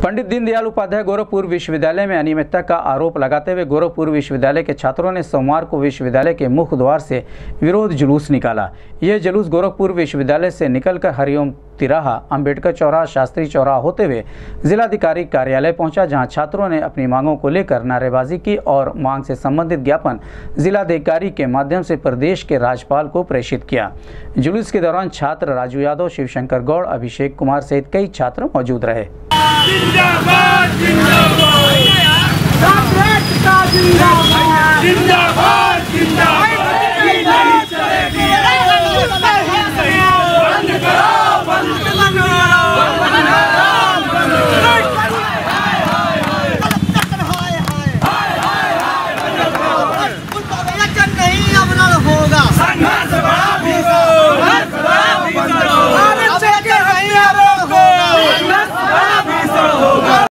पंडित दीनदयाल उपाध्याय गोरखपुर विश्वविद्यालय में अनियमितता का आरोप लगाते हुए गोरखपुर विश्वविद्यालय के छात्रों ने सोमवार को विश्वविद्यालय के मुख्य द्वार से विरोध जुलूस निकाला। यह जुलूस गोरखपुर विश्वविद्यालय से निकलकर हरिओम तिराहा, अंबेडकर चौराहा, शास्त्री चौराहा होते हुए जिलाधिकारी कार्यालय पहुंचा, जहां छात्रों ने अपनी मांगों को लेकर नारेबाजी की और मांग से संबंधित ज्ञापन जिलाधिकारी के माध्यम से प्रदेश के राज्यपाल को प्रेषित किया। जुलूस के दौरान छात्र राजू यादव, शिवशंकर गौड़, अभिषेक कुमार सहित कई छात्र मौजूद रहे। जिंदाबाद जिंदाबाद जिंदाबाद जिंदाबाद